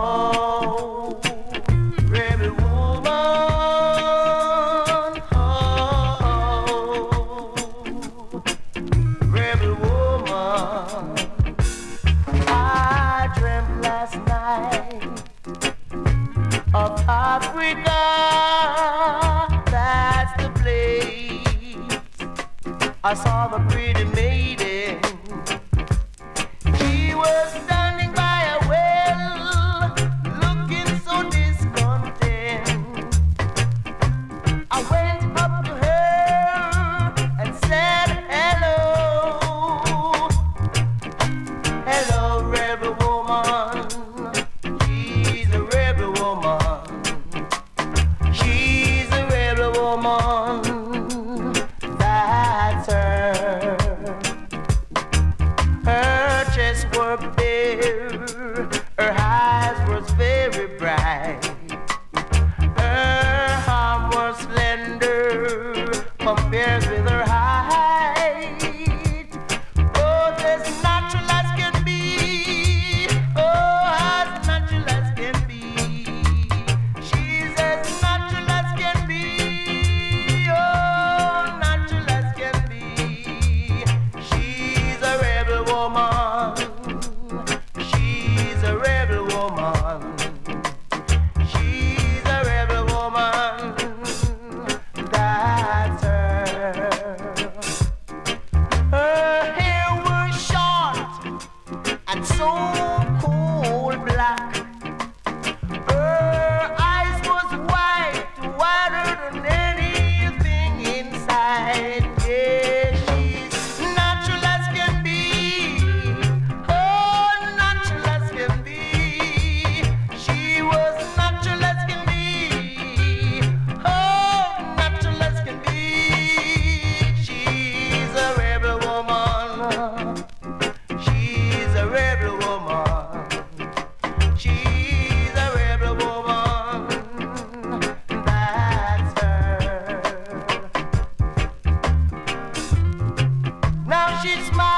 Oh, rebel woman, oh, rebel woman. I dreamt last night of Africa. That's the place. I saw the pretty maiden. She was standing by a well, looking so discontent. I went up to her and said, hello, hello, rebel woman. She's a rebel woman. She's a rebel woman. That's her. Her chest were bare, her eyes was very bright. Her arm was slender compared with her height. Oh, as natural as can be. Oh, as natural as can be. She's as natural as can be. Oh, natural as can be. She's a rebel woman. She's a rebel woman. She's a rebel woman. That's her. Her hair was short and so cold black. Her eyes was white, whiter than anything inside. Yeah, she's natural as can be. Oh, natural as can be. She was natural as can be. Oh, natural as can be. She's a rebel woman. She's a rebel woman. She's a rebel woman. That's her. Now she smiles.